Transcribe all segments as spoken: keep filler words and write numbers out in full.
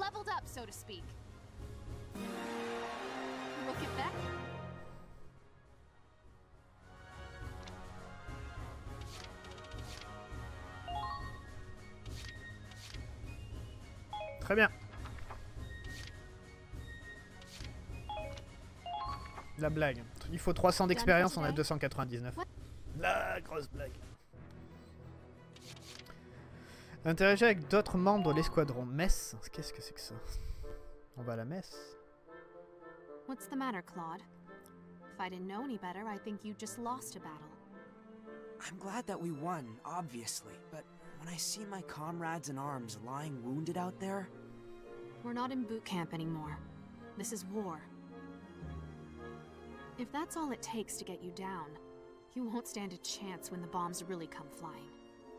leveled up, so to speak. Look at that. Très bien. La blague. Il faut trois cents d'expérience, on a deux cent quatre-vingt-dix-neuf. La grosse blague. Interagir avec d'autres membres de l'escadron. Messe. Qu'est-ce que c'est que ça? On va à la messe. What's the matter, Claude? If I didn't know any better, I think you just lost a battle. I'm glad that we won, obviously, but when I see my comrades in arms lying wounded out there... We're not in boot camp anymore. This is war. If that's all it takes to get you down, you won't stand a chance when the bombs really come flying.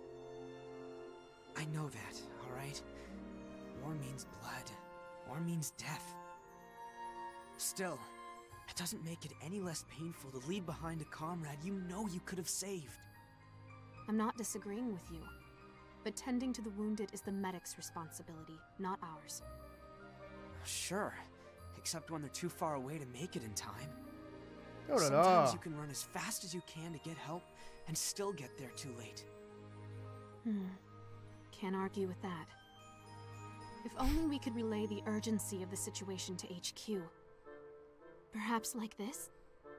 I know that, alright? War means blood. War means death. Still, it doesn't make it any less painful to leave behind a comrade you know you could have saved. I'm not disagreeing with you, but tending to the wounded is the medic's responsibility, not ours. Sure, except when they're too far away to make it in time. Oh là Sometimes là. you can run as fast as you can to get help and still get there too late. Hmm. Can't argue with that. If only we could relay the urgency of the situation to H Q. Perhaps like this?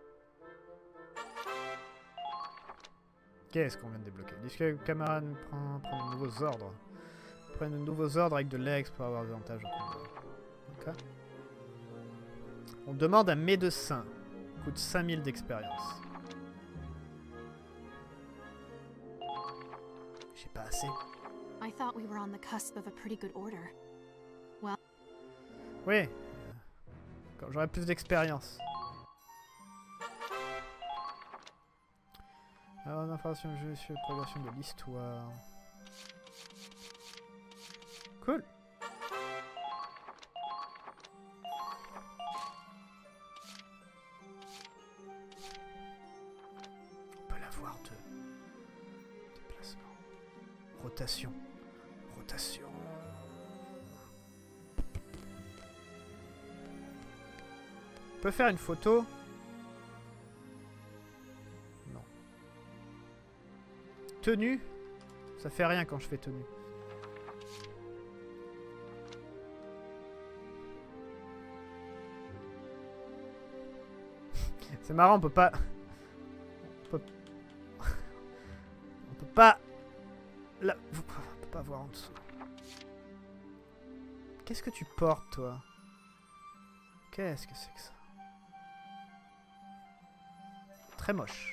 Qu'est-ce qu'on vient de débloquer? Discuter avec le camarade, prendre, prendre de nouveaux ordres. Prendre de nouveaux ordres avec de l'ex pour avoir des avantages. Okay. On demande un médecin. Coûte cinq mille d'expérience. J'ai pas assez. I thought we were on the cusp of a pretty good order. Well. Oui. Quand j'aurai plus d'expérience. Alors, l'information jeu sur la progression de l'histoire. Cool. On peut l'avoir de déplacement. Rotation. Rotation. On peut faire une photo. Non. Tenue. Ça fait rien quand je fais tenue. C'est marrant, on peut pas... On peut... on peut pas... Là... On peut pas voir en dessous. Qu'est-ce que tu portes, toi? Qu'est-ce que c'est que ça? Très moche.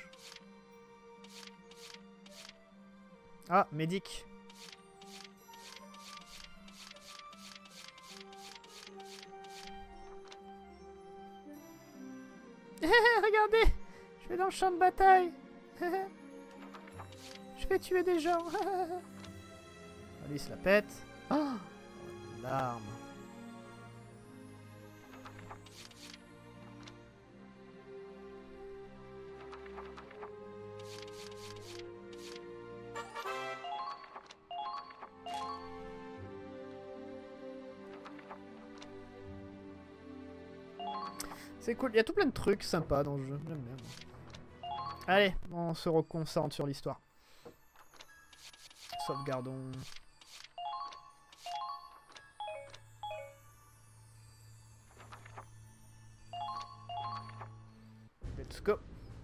Ah, médic. Regardez, je vais dans le champ de bataille. Je vais tuer des gens. Allez, il se la pète. Oh, l'arme. C'est cool, il y a tout plein de trucs sympas dans le jeu, j'aime bien. Allez, on se reconcentre sur l'histoire. Sauvegardons. Let's go.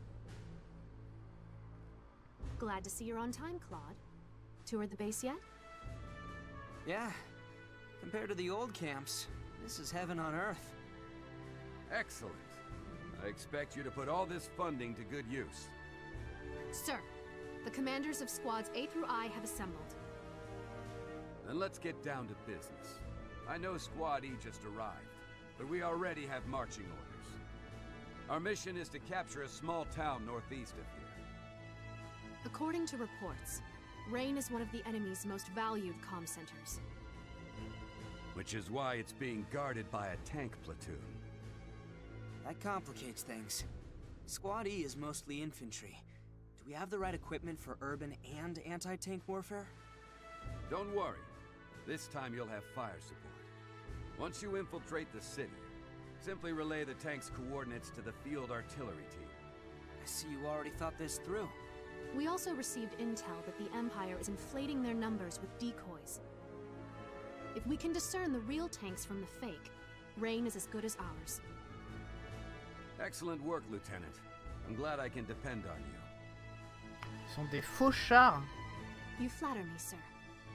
Glad to see you're on time, Claude. Toured the base yet? Yeah, compared to the old camps, this is heaven on earth. Excellent. I expect you to put all this funding to good use. Sir, the commanders of squads A through I have assembled. Then let's get down to business. I know Squad E just arrived, but we already have marching orders. Our mission is to capture a small town northeast of here. According to reports, Rain is one of the enemy's most valued comm centers. Which is why it's being guarded by a tank platoon. That complicates things. Squad E is mostly infantry. Do we have the right equipment for urban and anti-tank warfare? Don't worry. This time you'll have fire support. Once you infiltrate the city, simply relay the tank's coordinates to the field artillery team. I see you already thought this through. We also received intel that the Empire is inflating their numbers with decoys. If we can discern the real tanks from the fake, Rain is as good as ours. Excellent work, Lieutenant. I'm glad I can depend on you. Ce sont des faux chars. You flatter me, sir.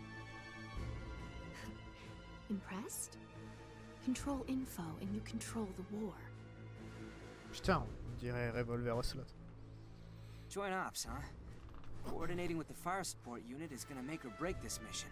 Impressed? Control info and you control the war. Putain, on dirait Revolver Ocelot. Joint ops, huh? Coordinating with the fire support unit is gonna make or break this mission.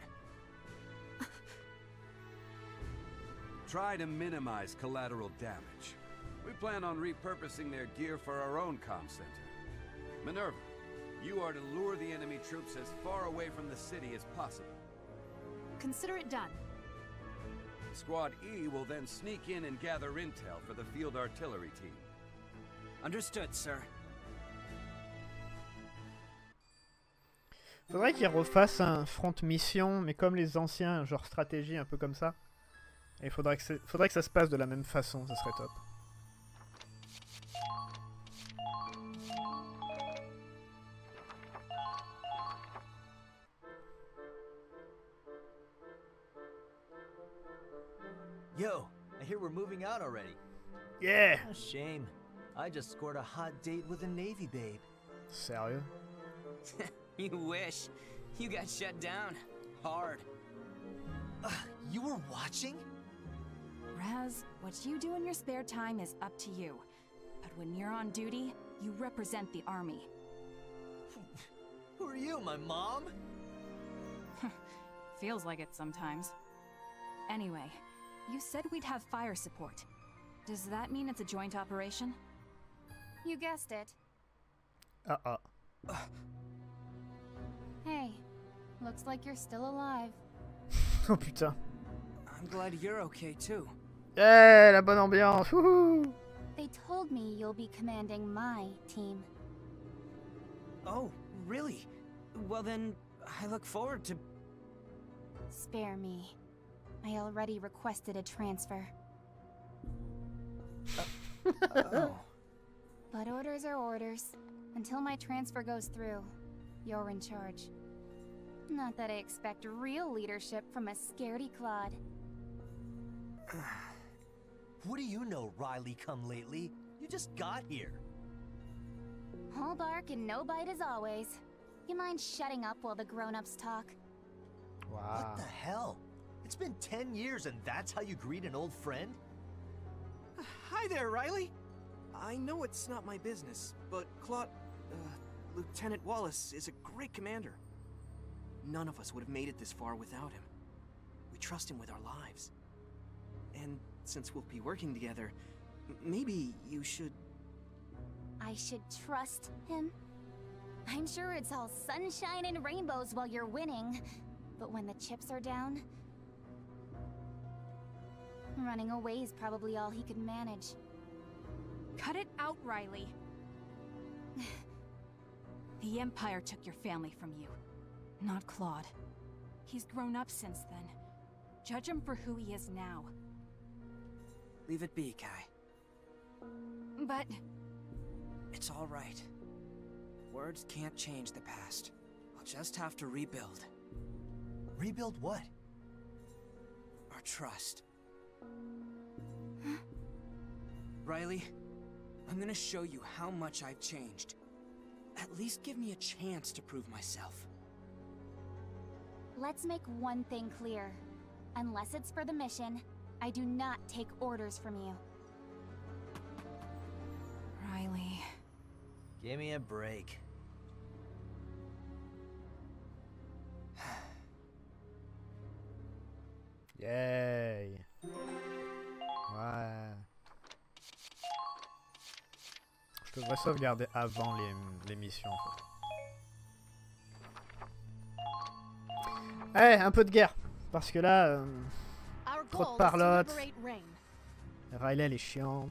Try to minimize collateral damage. We plan on repurposing their gear for our own comm center. Minerva, you are to lure the enemy troops as far away from the city as possible. Consider it done. Squad E will then sneak in and gather intel for the field artillery team. Understood, sir. Faudrait qu'ils refassent un front mission, mais comme les anciens, genre stratégie un peu comme ça. Et il faudrait que, faudrait que ça se passe de la même façon, ça serait top. Yo, I hear we're moving out already. Yeah! A shame. I just scored a hot date with a Navy babe. Sérieux? You wish. You got shut down. Hard. Uh, you were watching? Raz, what you do in your spare time is up to you. But when you're on duty, you represent the army. Who are you, my mom? Feels like it sometimes. Anyway, you said we'd have fire support. Does that mean it's a joint operation? You guessed it. Uh-uh. Hey, looks like you're still alive. Oh putain. I'm glad you're okay too. Yeah, la bonne ambiance. Wouhou. They told me you'll be commanding my team. Oh, really? Well then, I look forward to... Spare me. I already requested a transfer. Oh. But orders are orders. Until my transfer goes through, you're in charge. Not that I expect real leadership from a scaredy Claude. What do you know, Riley come lately? You just got here. All bark and no bite as always. You mind shutting up while the grown-ups talk? Wow. What the hell? It's been ten years and that's how you greet an old friend? Hi there, Riley. I know it's not my business, but Claude, uh, Lieutenant Wallace is a great commander. None of us would have made it this far without him. We trust him with our lives. And since we'll be working together, maybe you should... I should trust him? I'm sure it's all sunshine and rainbows while you're winning. But when the chips are down... running away is probably all he could manage. Cut it out, Riley. The Empire took your family from you, not Claude. He's grown up since then. Judge him for who he is now. Leave it be, Kai. But... It's all right. Words can't change the past. I'll just have to rebuild. Rebuild what? Our trust. Riley, I'm gonna show you how much I've changed. At least give me a chance to prove myself. Let's make one thing clear. Unless it's for the mission, I do not take orders from you. Riley... Give me a break. Yay. Ouais. Je devrais sauvegarder avant les, les missions en fait. Allez, un peu de guerre. Parce que là, euh, trop de parlotte. Riley elle est chiante.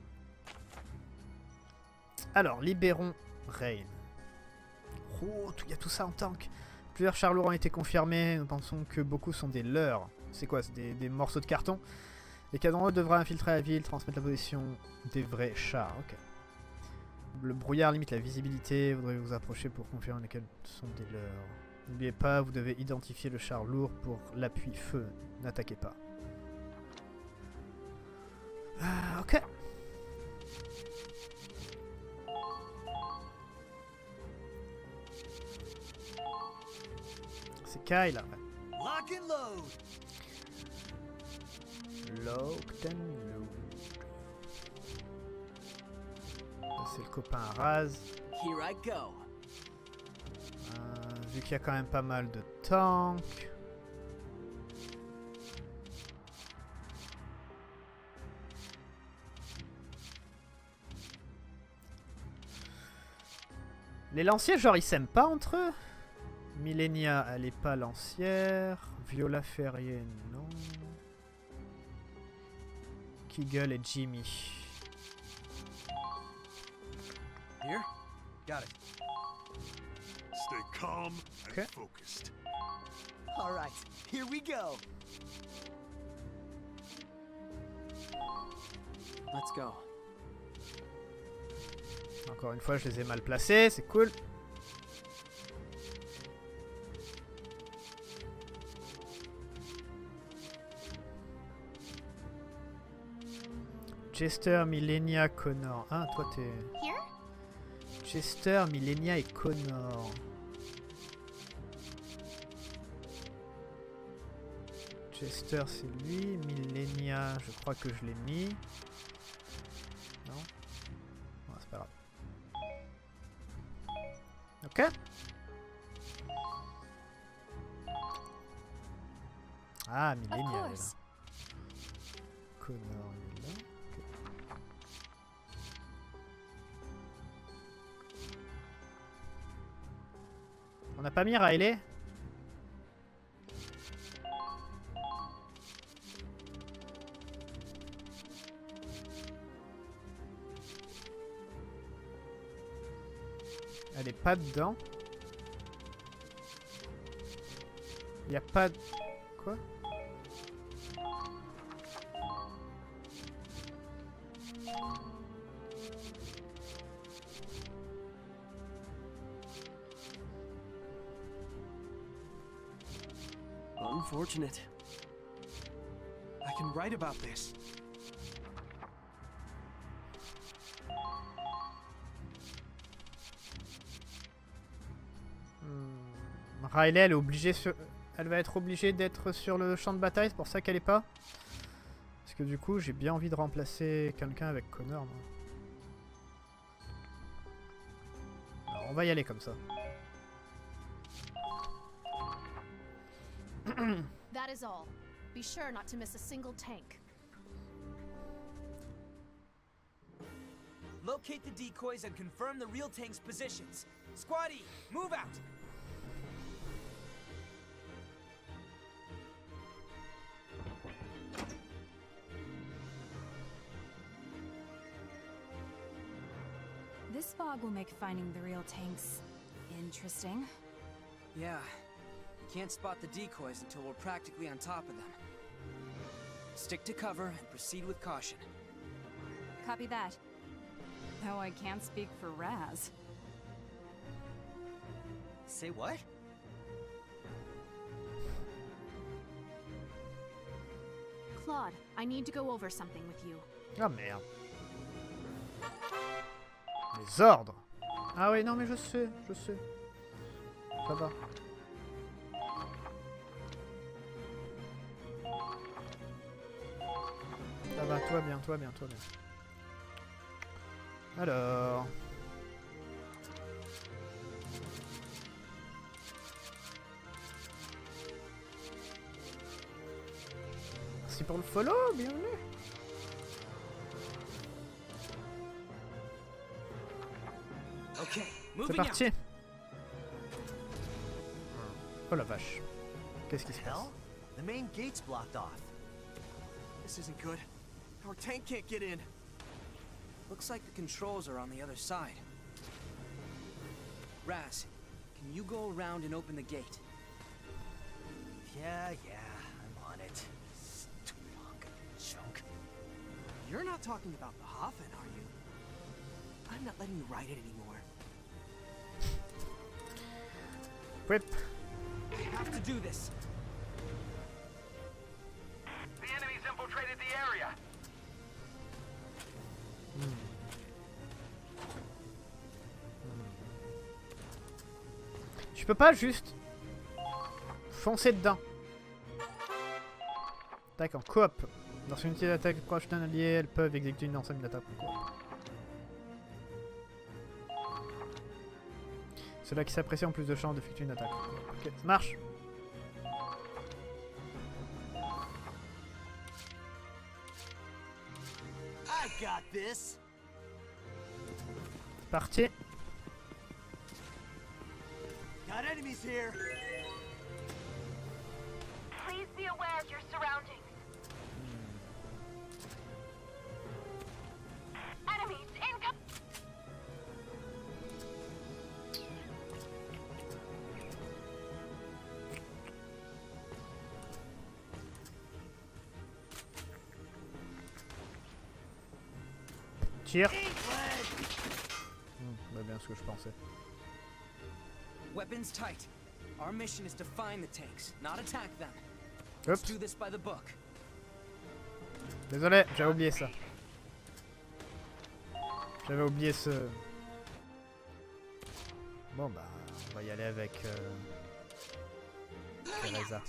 Alors, libérons Rain. Oh, il y a tout ça en tank. Plusieurs chars lourds ont été confirmés. Nous pensons que beaucoup sont des leurs. C'est quoi? C'est des, des morceaux de carton. Les cadres devraient infiltrer la ville, transmettre la position des vrais chars. Ok. Le brouillard limite la visibilité, vous devrez vous approcher pour confirmer lesquels sont des leurs. N'oubliez pas, vous devez identifier le char lourd pour l'appui feu. N'attaquez pas. Ah, ok. C'est Kyle là. Lock and load. Locked and load. Ça c'est le copain à Raz. Here I go. Euh, vu qu'il y a quand même pas mal de tanks. Les lanciers, genre, ils s'aiment pas entre eux. Millenia, elle est pas lancière. Viola Ferrier, non. Kegel et Jimmy. Here? Got it. Stay calm and Okay. focused. All right, here we go. Let's go. Encore une fois, je les ai mal placés, c'est cool. Chester, Millenia, Connor. Ah, toi t'es... Here? Chester, Millenia et Connor. Chester c'est lui, Millenia je crois que je l'ai mis. Non, non c'est pas grave. Ok. Ah, Millenia elle est là. Connor il est là. Ok. On n'a pas mis Riley? Elle est pas dedans. Il y a pas de... Quoi? Unfortunate. I can write about this. Hmm. Riley, elle est obligée sur... Elle va être obligée d'être sur le champ de bataille, c'est pour ça qu'elle est pas. Parce que du coup, j'ai bien envie de remplacer quelqu'un avec Connor. Moi. Alors, on va y aller comme ça. That is all. Be sure not to miss a single tank. Locate the decoys and confirm the real tank's positions. Squaddy, move out! This fog will make finding the real tanks interesting. Yeah. Can't spot the decoys until we're practically on top of them. Stick to cover and proceed with caution. Copy that. Though I can't speak for Raz. Say what? Claude, I need to go over something with you. Ah merde. Les ordres. Ah oui, non mais je sais, je sais. Ça va. Ça va, toi bien, toi bien, toi bien. Alors... Merci pour le follow, bienvenue. Okay, C'est moving parti. out. Oh la vache. Qu'est-ce qui se passe? Hell? The main gate's blocked off. This isn't good. Our tank can't get in. Looks like the controls are on the other side. Raz, can you go around and open the gate? Yeah, yeah, I'm on it. Stupid hunk of junk. You're not talking about the Hafen, are you? I'm not letting you ride it anymore. Whip. We have to do this. The enemy's infiltrated the area. Hmm. Je peux pas juste foncer dedans. Attaque en coop. Lorsqu'une unité d'attaque est proche d'un allié, elles peuvent exécuter une ensemble d'attaques en coop. Cela qui s'apprécie en plus de chances d'effectuer une attaque. Ok, ça marche. I got this. C'est parti. Got enemies here. Please be aware of your surroundings. Enemies incoming. Tire. Hmm, bah bien ce que je pensais. Weapons tight. Our mission is to find the tanks, not attack them. Let's do this by the book. Désolé, j'avais oublié ça. J'avais oublié ce... Bon bah, on va y aller avec... Euh... Teresa.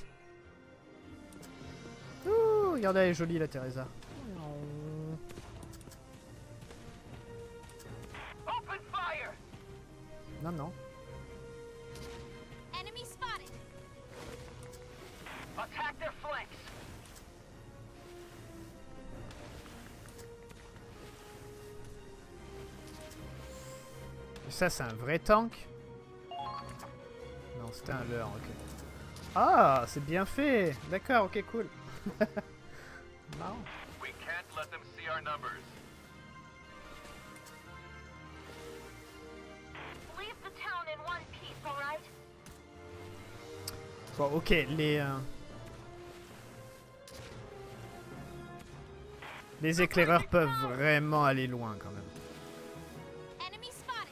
Ouh, regardez, elle est jolie la Teresa. Open fire. Non, non. Enemy spotted. Attack their flanks. Et ça, c'est un vrai tank? Non, c'était un leurre, ok. Ah, c'est bien fait. D'accord, ok, cool. Marrant. We can't let them see our numbers. Leave the town in one piece, all right? Bon, ok, les... Euh... Les éclaireurs peuvent vraiment aller loin, quand même. Enemy spotted.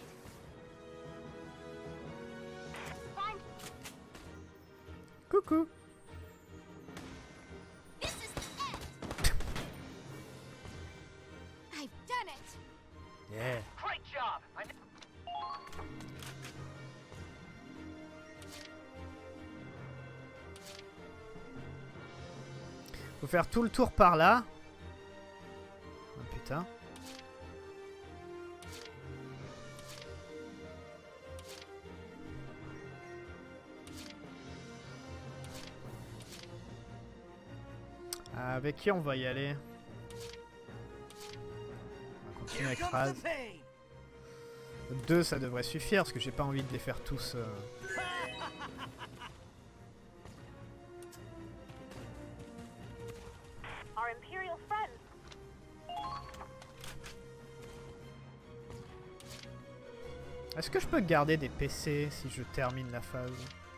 Coucou. This is the end. I've done it. Yeah. Great job. I Faut faire tout le tour par là. Oh putain. Avec qui on va y aller? On va continuer avec Raz. Deux, ça devrait suffire parce que j'ai pas envie de les faire tous. Euh... Our Imperial friends. Est-ce que je peux garder des P C si je termine la phase?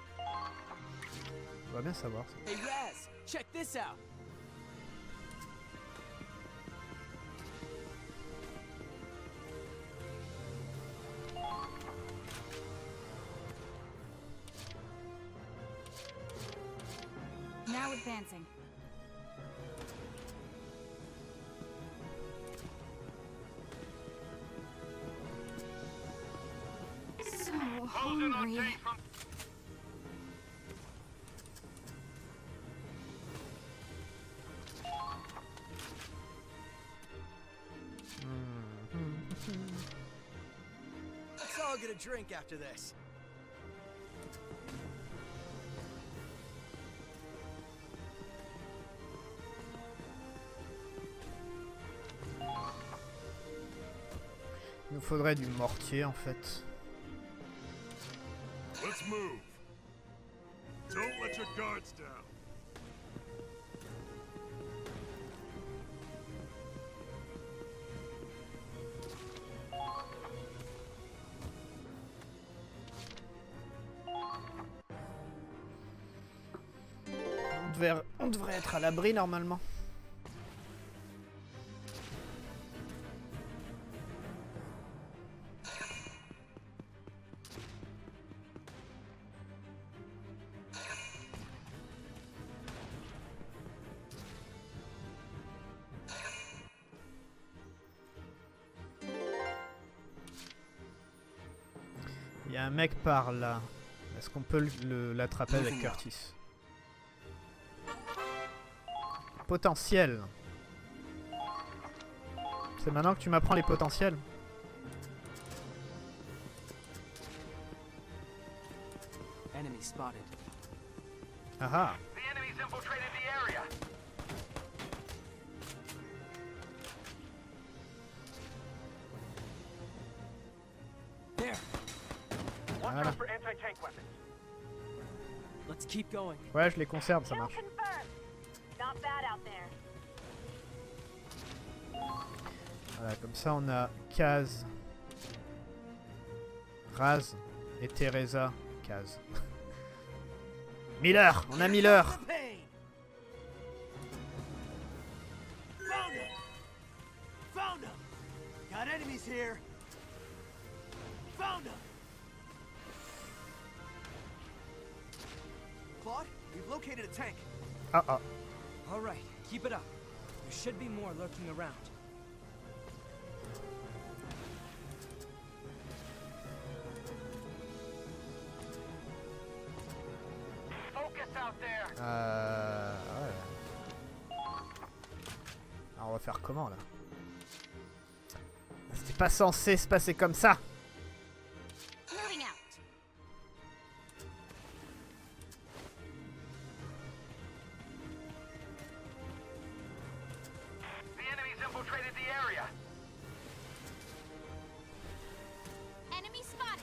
On va bien savoir ça. Hey Raz, check this out. Now advancing. So hungry. Let's all get a drink after this. Il nous faudrait du mortier en fait. Let's move. Don't let your guards down. On devrait, on devrait être à l'abri normalement. Il y a un mec par là. Est-ce qu'on peut l'attraper avec Curtis? Potentiel. C'est maintenant que tu m'apprends les potentiels. Enemy spotted. Ah ah. The enemy's infiltrated the area. There. Watch Voilà. out for anti-tank weapons. Let's keep going. Ouais, je les conserve, ça Kill marche. confirmed. Not bad out there. Voilà, comme ça on a Kaz, Raz et Teresa. Kaz. Miller, on a Miller. Found him. Found him. Got enemies here. Found him. Claude, we've located a tank. Ah ah. All right, keep it up. There should be more lurking around. Focus out there. Euh... Ouais. Alors on va faire comment là? C'était pas censé se passer comme ça. Moving out. The enemy's infiltrated the area. Enemy spotted.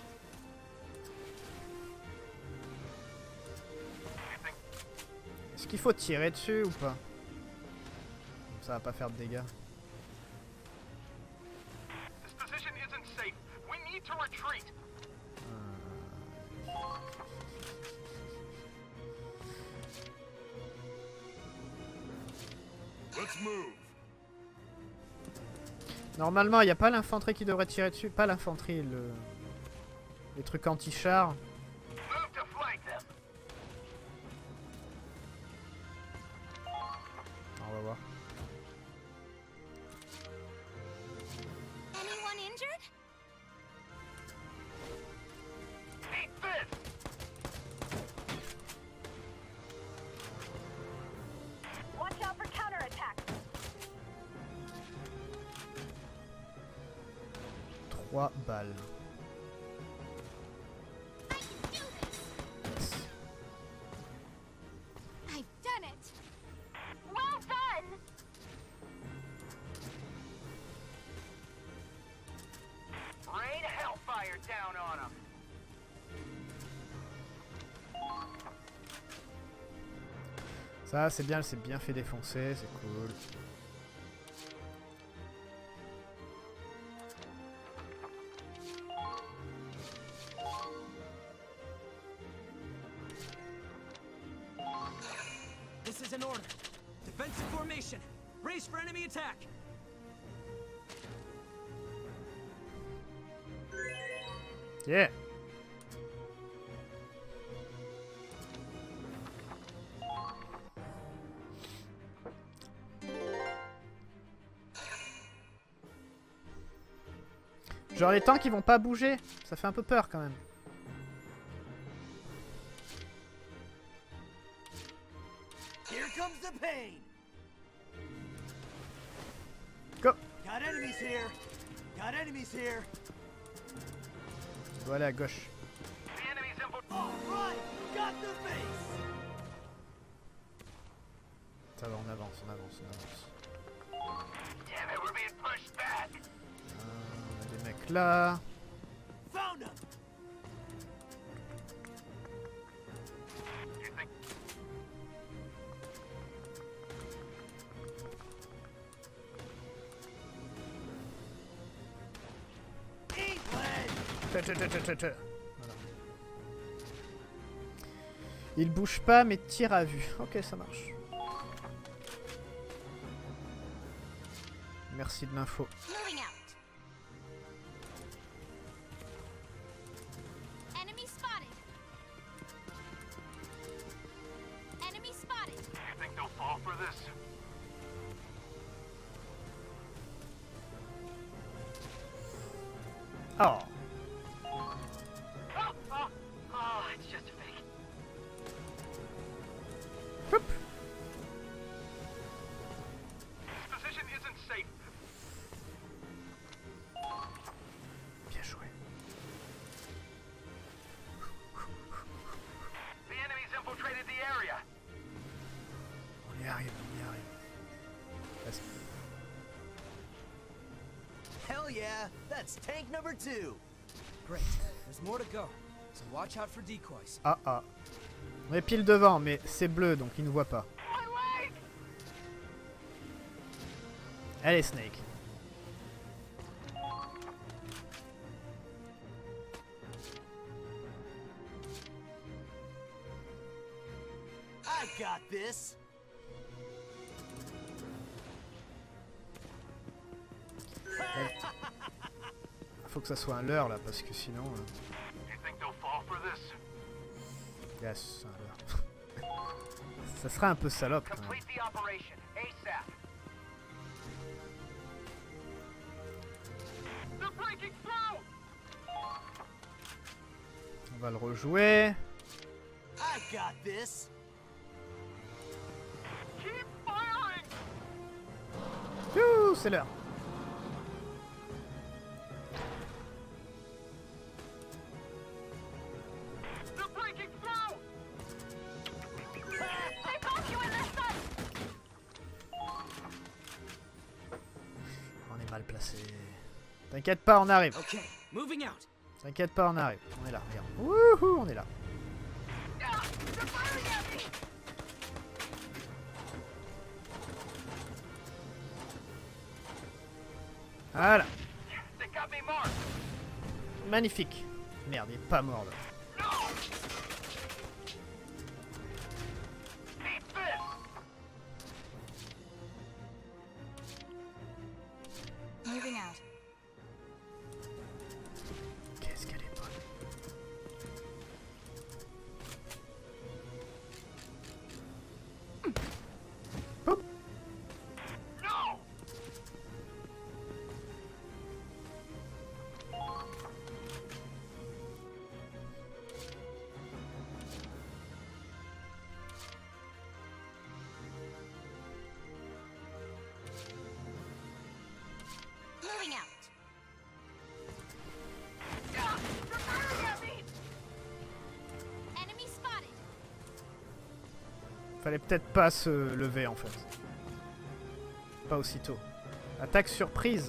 Est-ce qu'il faut tirer dessus ou pas? Ça va pas faire de dégâts. This position isn't safe. We need to retreat. Let's move. Normalement, il n'y a pas l'infanterie qui devrait tirer dessus. Pas l'infanterie, le... les trucs anti-chars. Move to flank them. On va voir. Anyone injured? Eat this. Watch out for counterattack. Trois balles. I've done it. Well done. Rain hellfire down on them. Ça, c'est bien, c'est bien fait défoncer, c'est cool. This is an order. Defensive formation. Brace for enemy attack. Yeah. Genre les tanks ils vont pas bouger, ça fait un peu peur quand même. Here comes the pain. Go. Got enemies here. Got enemies here. On doit aller à gauche. The enemy's infiltrated. All right. Got the base. Ça va, on avance, on avance, on avance. Damn it, we're being pushed back. Euh, on a des mecs là. Found him. You think Eat lead. Tchè, tchè, tchè, tchè, tchè. Voilà. Il bouge pas mais tire à vue. Ok, ça marche. Merci de l'info. moving out. Enemy spotted. Enemy spotted. You think they'll fall for this? Oh. yeah, that's tank number two. Great. There's more to go. So watch out for decoys. Ah ah. On est pile devant, mais c'est bleu, donc il ne voit pas. Allez, Snake. I got this. Faut que ça soit un leurre là, parce que sinon. Euh... Yes, un leurre. Ça serait un peu salope quand même. On va le rejouer. I got this. Youhou, c'est l'heure. On est mal placé. T'inquiète pas, on arrive. Okay, moving out. T'inquiète pas, on arrive. On est là, regarde. Wouhou, on est là. Voilà. Magnifique. Merde, il est pas mort là. Moving out. Qu'est-ce qu'elle est bonne. Hop. Moving out. Enemy spotted. Fallait peut-être pas se lever en fait. Pas aussitôt. Attaque surprise.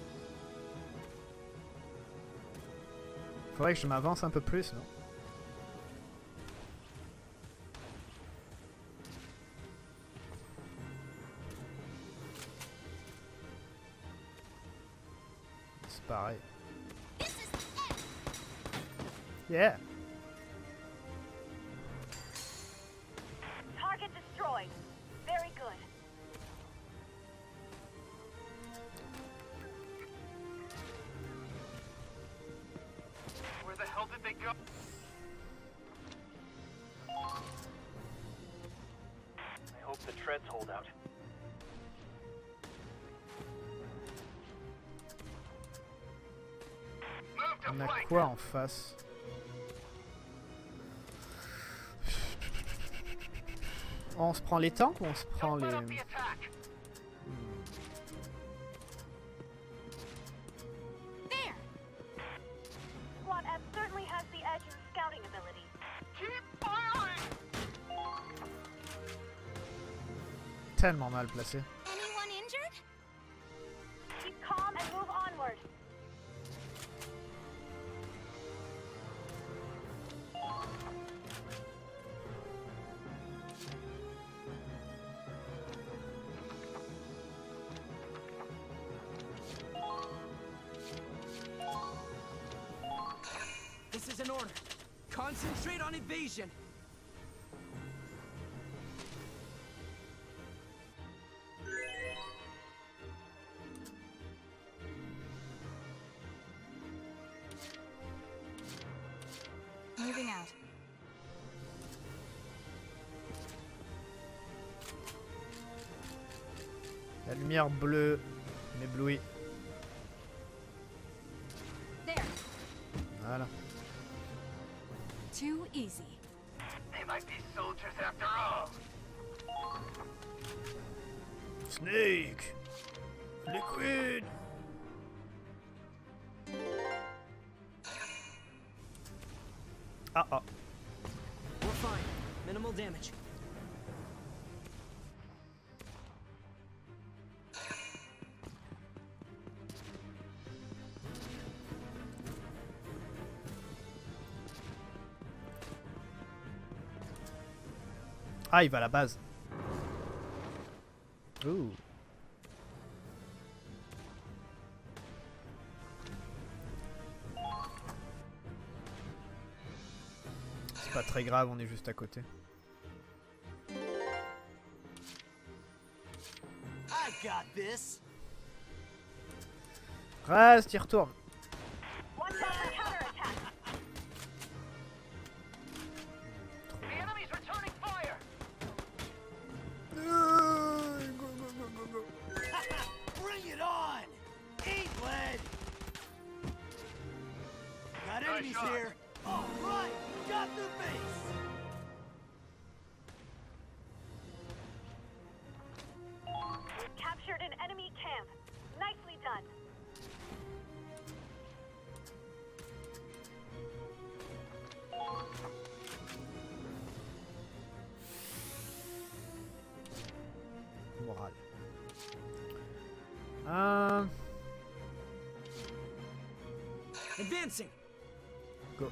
Faudrait que je m'avance un peu plus, non? C'est pareil. Yeah. Target destroyed. Very good. Where the hell did they go? I hope the treads hold out. On a quoi en face? On se prend les tanks ou on se prend les... Hmm. There. Squad F certainly has the edge in scouting ability. Keep firing. Tellement mal placé. Anyone injured? Keep calm and move onward. This is an order. Concentrate on evasion. Moving out. La lumière bleue m'éblouit. There. Voilà. Too easy. They might be soldiers after all. Snake! Liquid! Ah ah. We're fine. Minimal damage. Ah, il va à la base. Ouh. C'est pas très grave, on est juste à côté. I got this. Reste, y retourne. Watch out for counterattack. The enemy's returning fire. Bring it on! Eat lead! Got Nice enemies shot. here. All right, got their base. We've captured an enemy camp. Nicely done. Moral. Euh... Advancing. Go.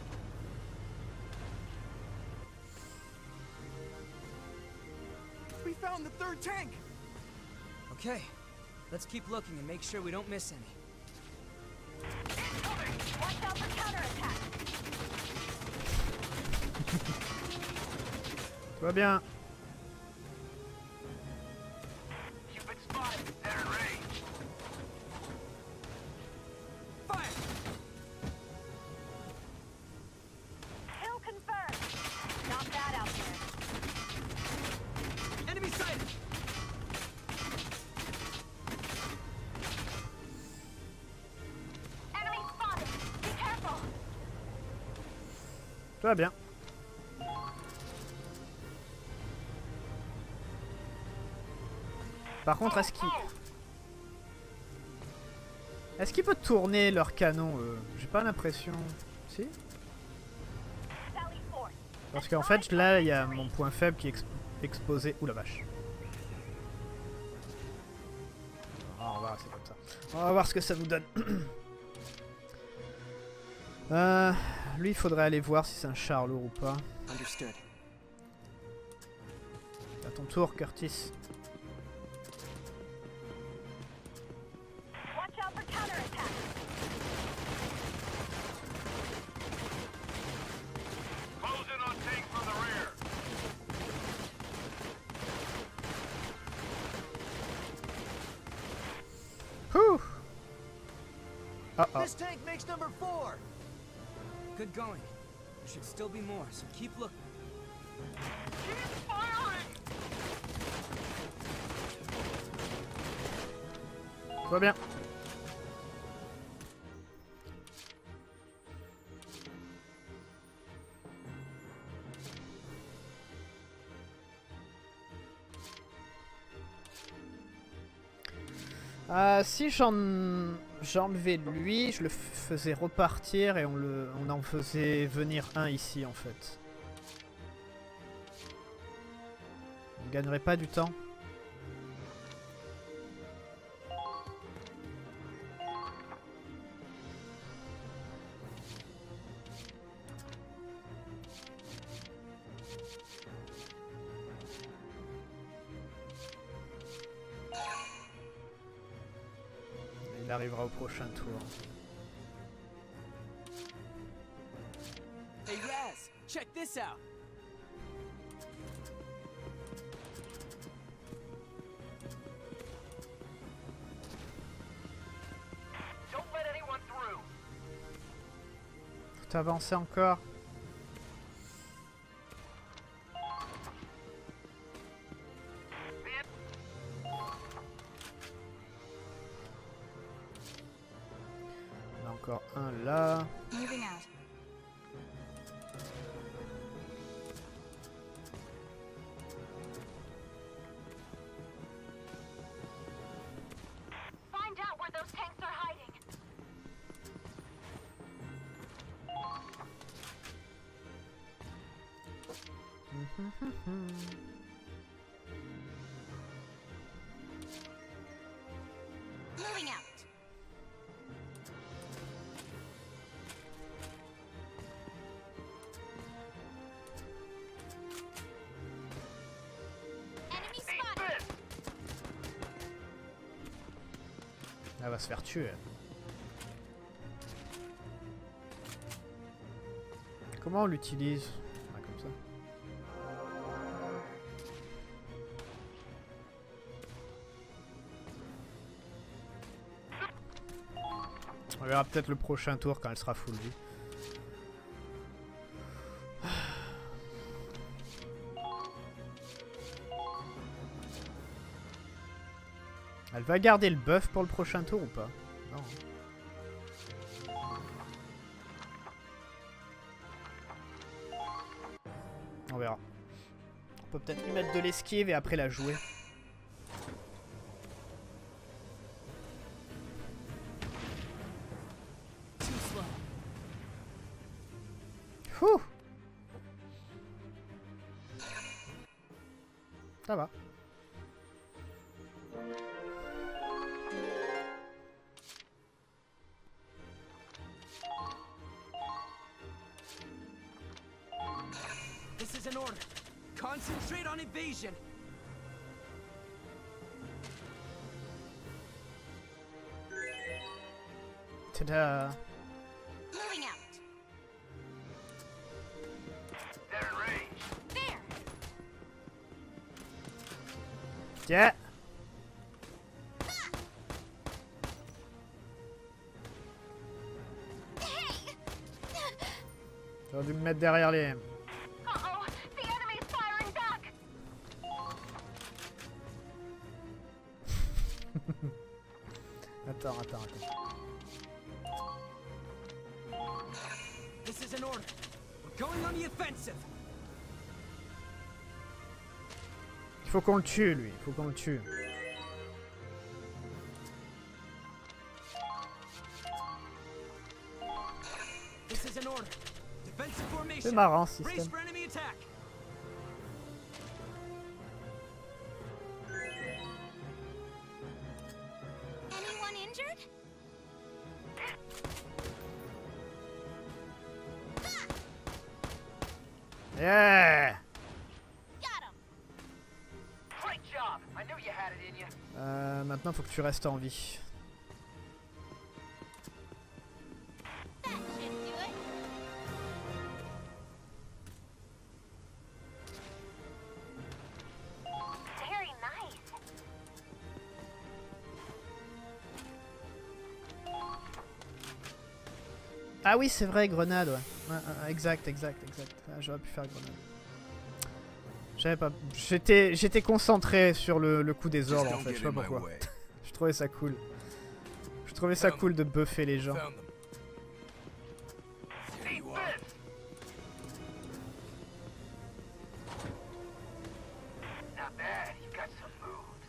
We found the third tank. Okay, let's keep looking and make sure we don't miss any. Incoming! Watch out for counterattack. Tout va bien. You've been spotted. They're in range. Fire! Kill confirmed. Not bad out there. Enemy sighted! Enemy spotted. Be careful. Tout va bien. Par contre, est-ce qu'il... Est-ce qu'il peut tourner leur canon euh J'ai pas l'impression... Si. Sally force. Parce qu'en fait, là, il y a mon point faible qui est exp exposé... Ouh la vache. Ah, on va voir, c'est comme ça. On va voir ce que ça nous donne. euh, lui, il faudrait aller voir si c'est un char lourd ou pas. Understood. À ton tour, Curtis. Watch out for counterattack. Close in on tank from the rear. Whew. Uh oh. This tank makes number four. Good going. There should still be more, so keep looking. Keep firing! Tout va bien. Euh, si j'en j'enlevais lui, je le faisais repartir et on le on en faisait venir un ici en fait. On gagnerait pas du temps. Il arrivera au prochain tour. Hey Raz, check this out. Don't let anyone through. Faut avancer encore. On a encore un là. Moving out. Find out where those tanks are hiding. Moving out. va se faire tuer. Comment on l'utilise? Ah, comme ça. On verra peut-être le prochain tour quand elle sera full vie. Elle va garder le buff pour le prochain tour ou pas? Non. On verra. On peut peut-être lui mettre de l'esquive et après la jouer. Ouh. Ça va. This is an order. Concentrate on evasion. Ta-da. Moving out. They're in range. There. Yeah. J'aurais dû me mettre derrière les... Uh-oh, the enemy's firing back. Attends, attends, attends. This is an order. We're going on the offensive. Il faut qu'on le tue, lui. Il faut qu'on le tue. This is an order. Defensive formation. C'est marrant, ce Brace système. for enemy attack. Anyone injured? Yeah. Got him. Great job. I knew you had it in you. Euh, maintenant, faut que tu restes en vie. That should do it. Very nice. Ah oui, c'est vrai, grenade, ouais. Ouais, ouais, exact, exact, exact. Ah, j'aurais pu faire grenade. J'avais pas... J'étais j'étais concentré sur le, le coup des ordres, en fait. Je sais pas pourquoi. Je trouvais ça cool. Je trouvais ça cool de buffer les gens. Not bad. You got some moves.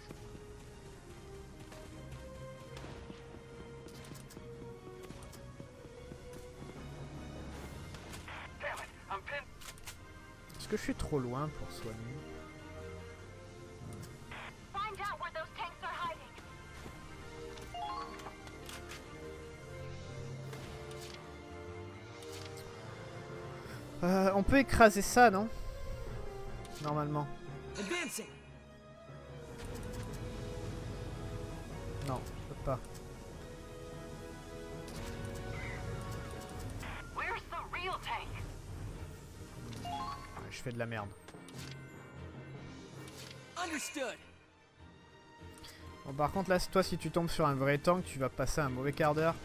Damn it. I'm pinned. Est-ce que je suis trop loin pour soigner? Find out where those tanks are hiding. Euh, on peut écraser ça, non? Normalement. Advancing. Non, je peux pas. Where's the real tank? Ouais, je fais de la merde. Understood. Bon, par contre, là, toi, si tu tombes sur un vrai tank, tu vas passer un mauvais quart d'heure.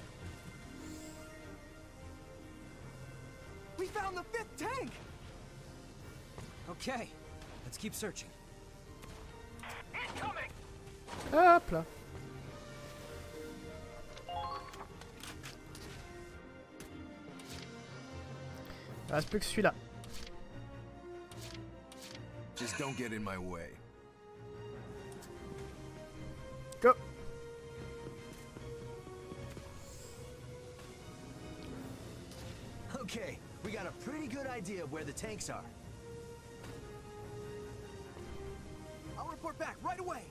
We found the fifth tank. Okay, let's keep searching. Incoming. Hop là. Il reste plus que celui-là. Just don't get in my way. Go. Okay, we got a pretty good idea of where the tanks are. I'll report back right away.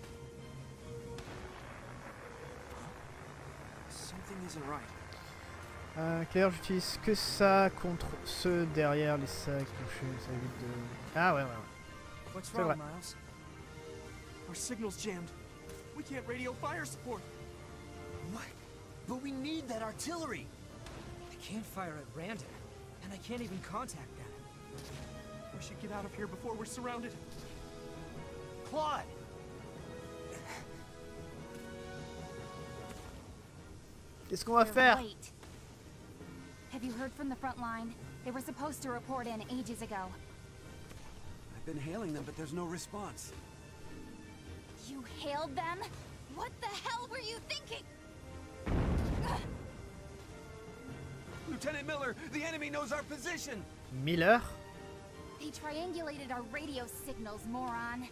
Something isn't right. Euh, Claire, j'utilise que ça contre ceux derrière les sacs couchés. Ça évite de... Ah ouais, ouais, ouais. What's C'est wrong, vrai. Miles? Our signal's jammed. We can't radio fire support. But we need that artillery. I can't fire at random, and I can't even contact them. We should get out of here before we're surrounded. Claude! Qu'est-ce qu'on va They're faire? late. Have you heard from the front line? They were supposed to report in ages ago. I've been hailing them, but there's no response. You hailed them? What the hell were you thinking? Lieutenant Miller, the enemy knows our position! Miller? They triangulated our radio signals, moron.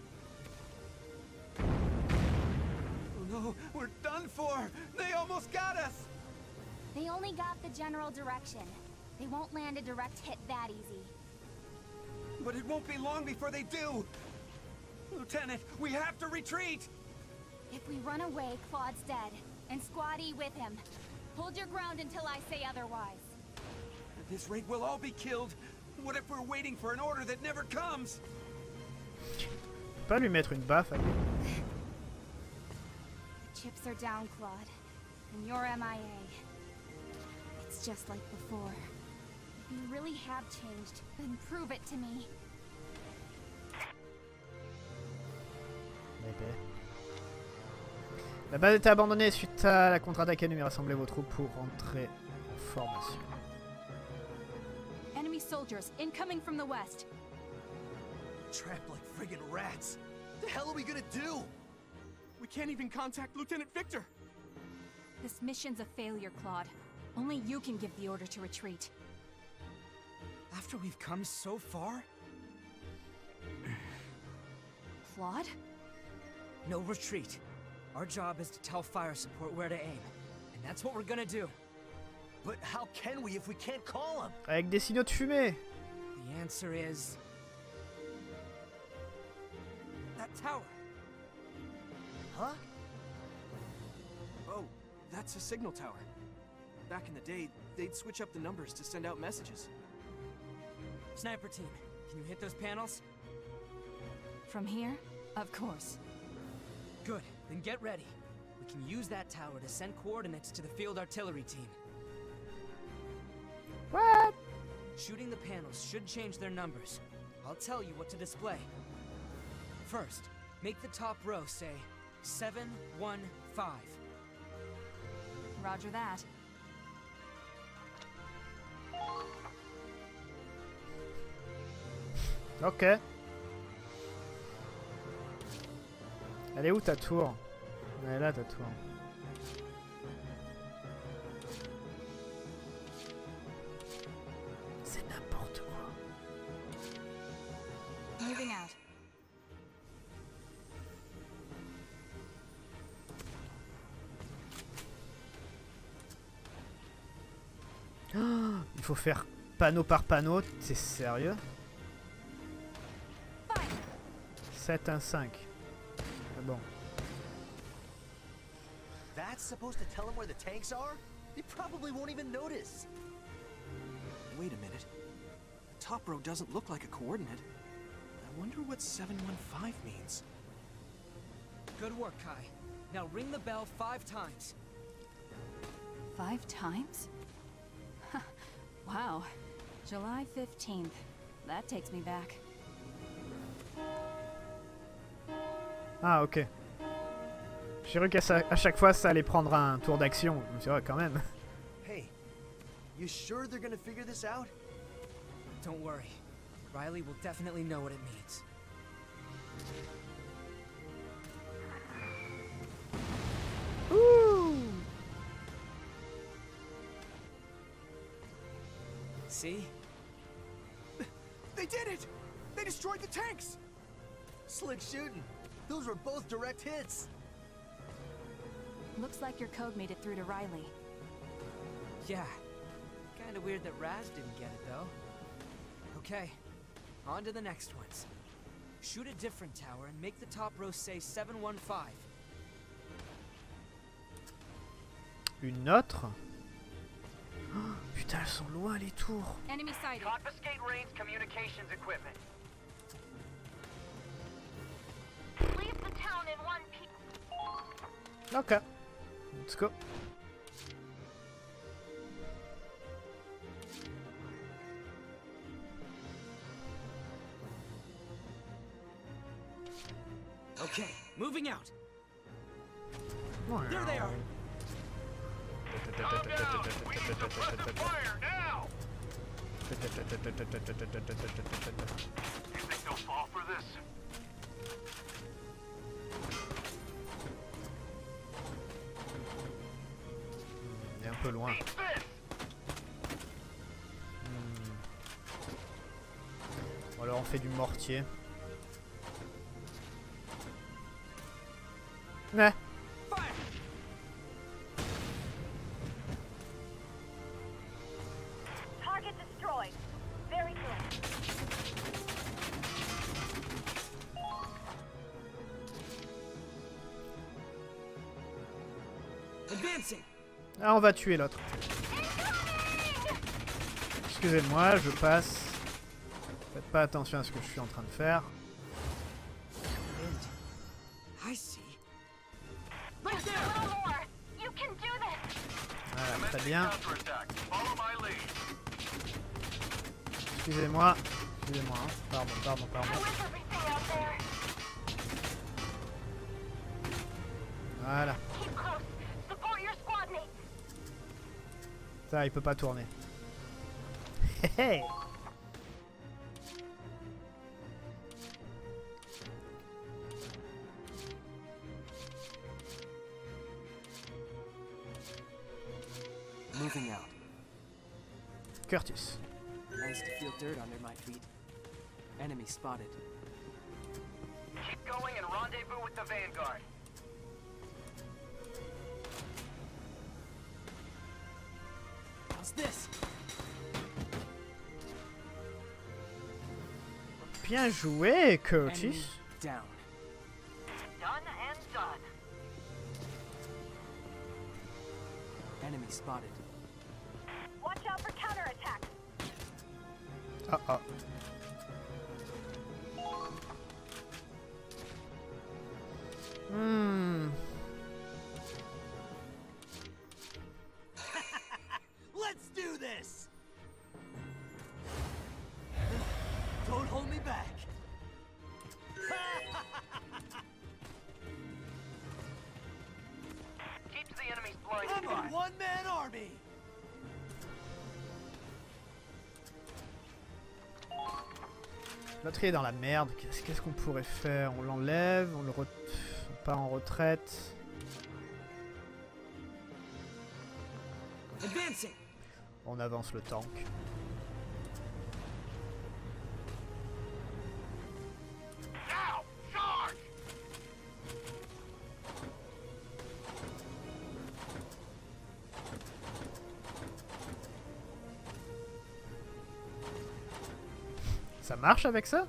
Oh no, we're done for! They almost got us! They only got the general direction. They won't land a direct hit that easy. But it won't be long before they do! Lieutenant, we have to retreat! If we run away, Claude's dead. And Squad E with him. Hold your ground until I say otherwise. At this rate, we'll all be killed. What if we're waiting for an order that never comes? Pas lui mettre une baffe à lui. The chips are down, Claude. And you're M I A. It's just like before. If you really have changed, then prove it to me. Bébé. La base était abandonnée suite à la contre-attaque ennemie. Rassemblez vos troupes pour rentrer en formation. Enemy soldiers incoming from the west. Trapped like friggin' rats. The hell are we gonna do? We can't even contact Lieutenant Victor. This mission's a failure, Claude. Only you can give the order to retreat. After we've come so far? Claude? No retreat. Our job is to tell fire support where to aim. And that's what we're gonna do. But how can we if we can't call them? Avec des signaux de fumée. The answer is... that tower. Huh? Oh, that's a signal tower. Back in the day, they'd switch up the numbers to send out messages. Sniper team, can you hit those panels? From here? Of course. Good, then get ready. We can use that tower to send coordinates to the field artillery team. What? Shooting the panels should change their numbers. I'll tell you what to display. First, make the top row say seven one five. Roger that. Ok. Elle est où ta tour? Elle est là ta tour. C'est n'importe quoi. Moving out. Oh, il faut faire panneau par panneau, c'est sérieux? sept un cinq. C'est bon. That's supposed to tell them where the tanks are? They probably won't even notice. Wait a minute. The top row doesn't look like a coordinate. I wonder what seven one five means. Good work, Kai. Now ring the bell five times. Five times? Wow. July fifteenth. That takes me back. Ah ok. J'ai cru qu'à à chaque fois ça allait prendre un tour d'action. Je me suis dit, ouais, quand même. Hey, you sure they're gonna figure this out? Don't worry. Riley will definitely know what it means. Ouh. See? They did it! They destroyed the tanks! Slick shooting. Those were both direct hits. Looks like your code made it through to Riley. Yeah. Kinda weird that Raz didn't get it, though. Okay, on to the next ones. Shoot a different tower and make the top row say seven one five. Une autre? Oh, putain, elles sont loin les tours. Enemy sighted. Confiscate Rain's communications equipment. Leave the town in one piece. Ok. Let's go. Okay, moving out. Ouais. There they are. Calm down. We need suppressive fire now. You think they'll fall for this? Il est un peu loin. Hmm. Bon, alors on fait du mortier. Ouais. Target destroyed. Very good. Advancing. Ah, on va tuer l'autre. Excusez-moi, je passe. Faites pas attention à ce que je suis en train de faire. I see. Right there. A little more. You can do this. Voilà, très bien. Follow my lead. Excusez-moi. Excusez-moi. Hein. Pardon, pardon, pardon. How is everything out there? Voilà. Keep close. Support your squad mates. Ça, il peut pas tourner. Hé hé. Moving out. Curtis. Nice to feel dirt under my feet. Enemy spotted. Keep going and rendezvous with the Vanguard. How's this? Bien joué, Curtis. Enemy down. Done and done. Enemy spotted. Watch out for counterattacks. Ah ah. Hmm. Let's do this! Don't hold me back. Keep the enemy's blind I'm a spot. one-man army! L'autre il est dans la merde. Qu'est-ce qu'est-ce qu'on pourrait faire? On l'enlève, on le re... pas en retraite. Advancing. On avance le tank. Now, charge! Ça marche avec ça?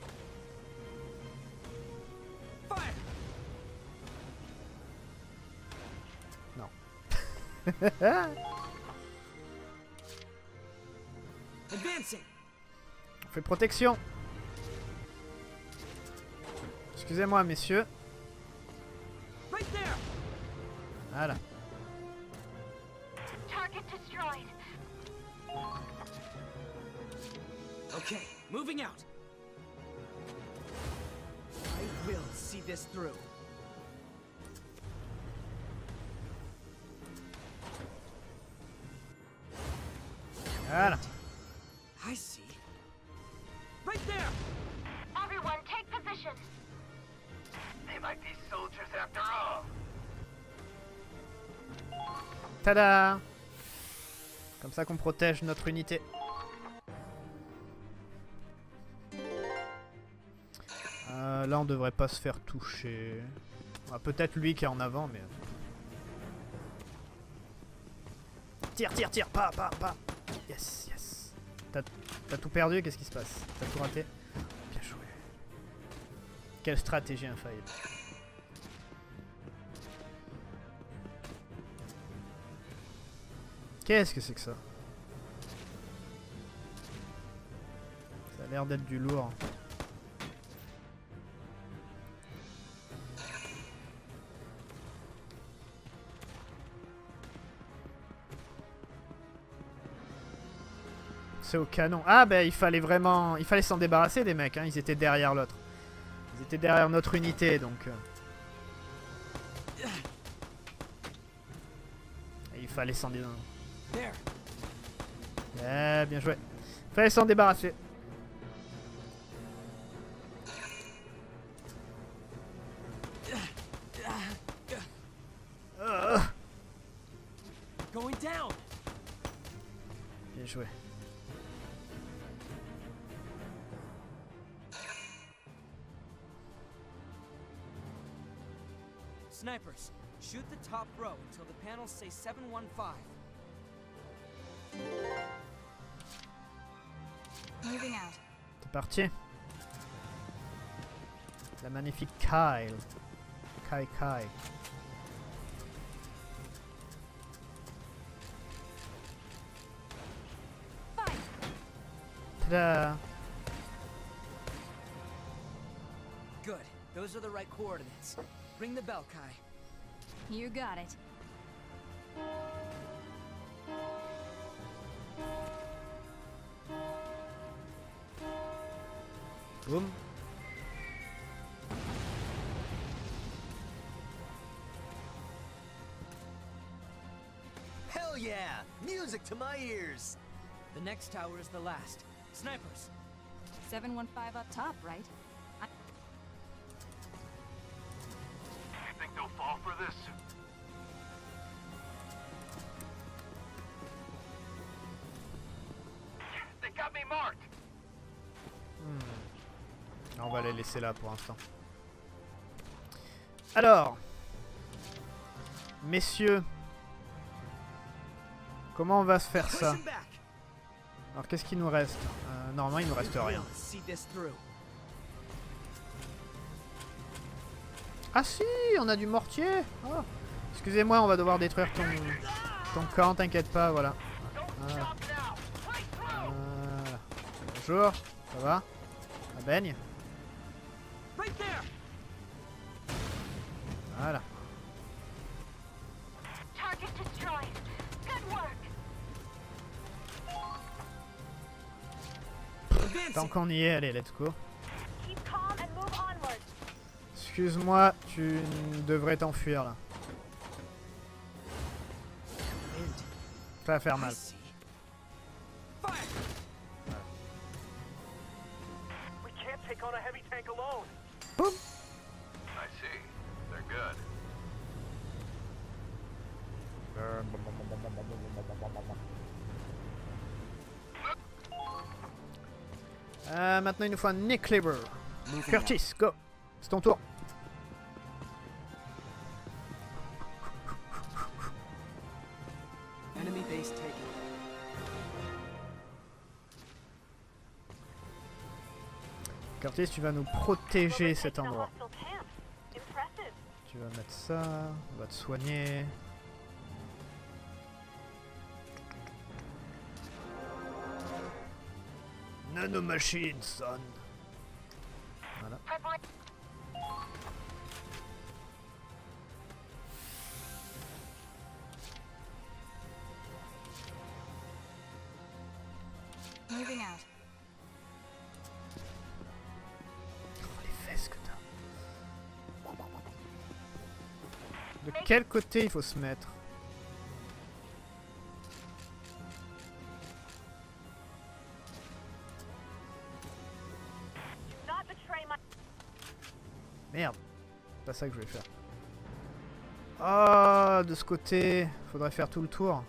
Fire. Non. Advancing. On fait protection. Excusez-moi, messieurs. Right there. Voilà. Target destroyed. Okay, moving out. I will see this through. Voilà. I see. Right there. Everyone, take position. They might be soldiers after all. Tada! Comme ça qu'on protège notre unité. Euh, là on devrait pas se faire toucher. Ah, peut-être lui qui est en avant, mais... Tire, tire, tire! Pas, pas, pas! Yes, yes! T'as tout perdu? Qu'est-ce qui se passe? T'as tout raté? Bien joué. Quelle stratégie infaillible. Qu'est-ce que c'est que ça? Ça a l'air d'être du lourd. C'est au canon. Ah ben il fallait vraiment... Il fallait s'en débarrasser des mecs, hein. Ils étaient derrière l'autre. Ils étaient derrière notre unité, donc... Euh... Fallait s'en dé... There. Ouais, bien joué. Fallait s'en débarrasser. Uh. Going down. Bien joué. Snipers, shoot the top row until the panels say seven one five. Moving out. C'est parti. La magnifique Kyle. Kai Kai. Ta-da! Good. Those are the right coordinates. Ring the bell, Kai. You got it. Boum. Hell yeah! Music to my ears! The next tower is the last. Snipers. seven one five up top, right? I You think they'll fall for this? They got me marked. Hmm. On va les laisser là pour l'instant. Alors, messieurs, comment on va se faire ça? Alors qu'est-ce qu'il nous reste? euh, Normalement il nous reste rien. Ah si, on a du mortier. Oh. Excusez-moi, on va devoir détruire ton, ton camp, t'inquiète pas, voilà. Voilà. Voilà. Bonjour, ça va? Ça baigne? Voilà. Tant qu'on y est, allez, let's go. Excuse-moi, tu devrais t'enfuir là. Ça va faire mal. Boum. I see. They're good. Euh, maintenant il nous faut un Nickleaver. Curtis, go. C'est ton tour. Enemy base taken. Curtis, tu vas nous protéger cet endroit. Tu vas mettre ça, on va te soigner. Nanomachine, son. Voilà. Moving out. Oh, les fesses que t'as. De quel côté il faut se mettre? Merde, c'est pas ça que je voulais faire. Ah, de ce côté, faudrait faire tout le tour.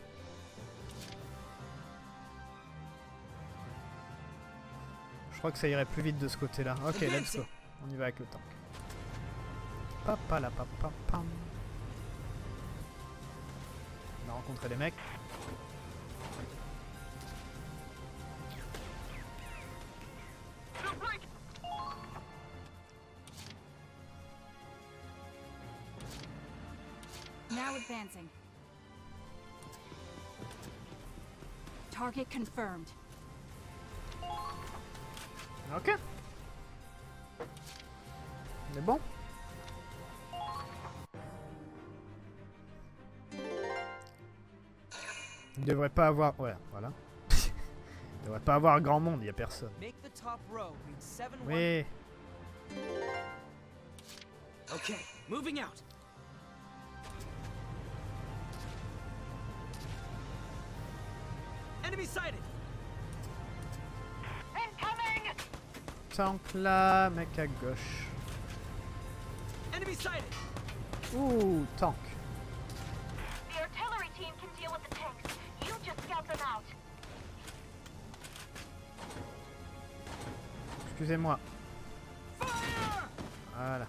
Je crois que ça irait plus vite de ce côté-là. Ok, let's go. On y va avec le tank. Papa la papa pam. On a rencontré des mecs. Now advancing. Target confirmed. Ok. On est bon. Il devrait pas avoir... Ouais, voilà. Il devrait pas avoir grand monde, il y a personne. Oui. Okay, moving out. Enemy sighted. Incoming! Tank là, mec à gauche. Enemy sighted. Ouh, tank. The artillery team can deal with the tanks. You just scout them out. Excusez-moi. Voilà.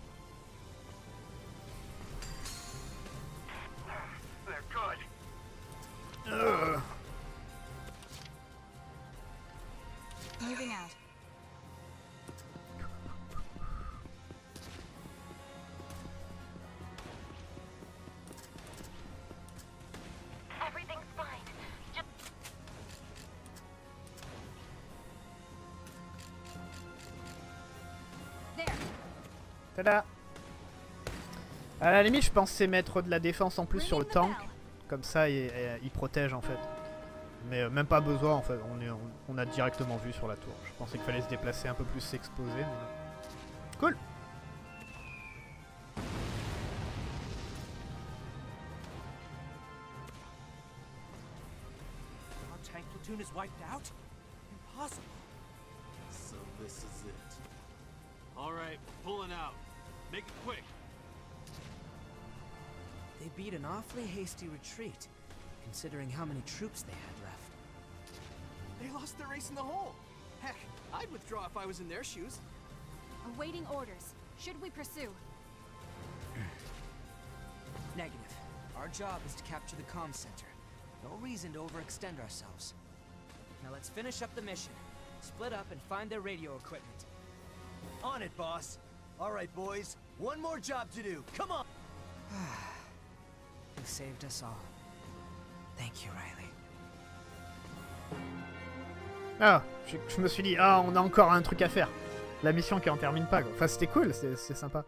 They're good. Ugh. Moving out. Everything's fine. Just There. Tada. À la limite, je pensais mettre de la défense en plus sur le Ringing the tank. bell. Comme ça, il, il- il protège en fait. Mais euh, même pas besoin en fait. On, est, on, on a directement vu sur la tour. Je pensais qu'il fallait se déplacer un peu plus, s'exposer. Mais... Cool. Our tank platoon is wiped out? Impossible. So this is it. Alright, pulling out. Make it quick. They beat an awfully hasty retreat, considering how many troops they had left. They lost their ace in the hole. Heck, I'd withdraw if I was in their shoes. Awaiting orders. Should we pursue? Negative. Our job is to capture the comm center. No reason to overextend ourselves. Now let's finish up the mission. Split up and find their radio equipment. On it, boss. All right, boys. One more job to do. Come on. You saved us all. Thank you, Riley. Ah, je, je me suis dit, ah, on a encore un truc à faire. La mission qui en termine pas, quoi. Enfin, c'était cool, c'est sympa.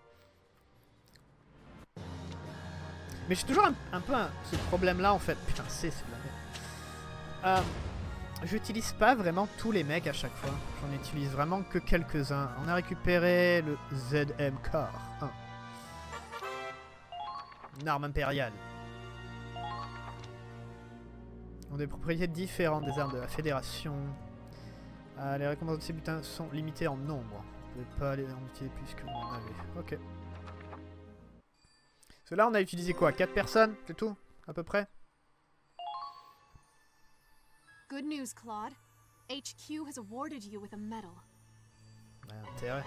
Mais j'ai toujours un, un peu un, ce problème-là, en fait. Putain, c'est c'est de la merde. Euh, J'utilise pas vraiment tous les mecs à chaque fois. J'en utilise vraiment que quelques-uns. On a récupéré le Z M Car un. Une arme impériale. Ont des propriétés différentes des armes de la Fédération. Euh, les récompenses de ces butins sont limitées en nombre. Vous ne pouvez pas les en utiliser plus que vous en avez. Ok. Parce que là, on a utilisé quoi? quatre personnes, c'est tout? À peu près? Good news, Claude. H Q has awarded you with a medal. Ouais, intérêt.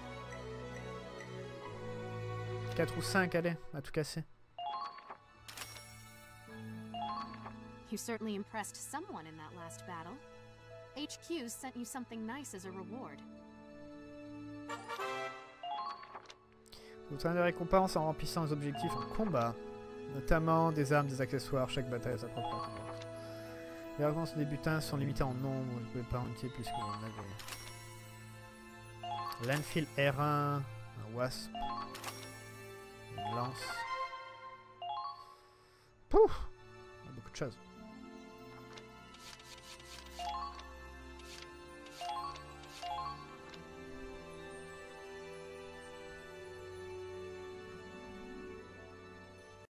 quatre ou cinq, allez, à tout casser. You certainly impressed someone in that last battle. H Q sent you something nice as a reward. Vous obtenez des récompenses en remplissant les objectifs en combat. Notamment des armes, des accessoires, chaque bataille a sa propre récompense. Les récompenses des butins sont limitées en nombre, vous ne pouvez pas en utiliser plus que vous en avez. L'Enfield R un, un Wasp, une lance. Pouf! Beaucoup de choses.